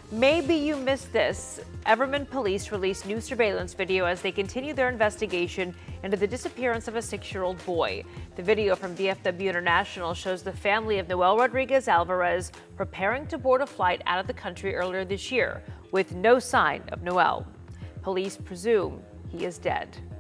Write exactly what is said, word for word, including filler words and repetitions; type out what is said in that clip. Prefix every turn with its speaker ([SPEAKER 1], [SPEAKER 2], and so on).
[SPEAKER 1] Maybe you missed this. Everman police released new surveillance video as they continue their investigation into the disappearance of a six-year-old boy. The video from D F W International shows the family of Noel Rodriguez Alvarez preparing to board a flight out of the country earlier this year with no sign of Noel. Police presume he is dead.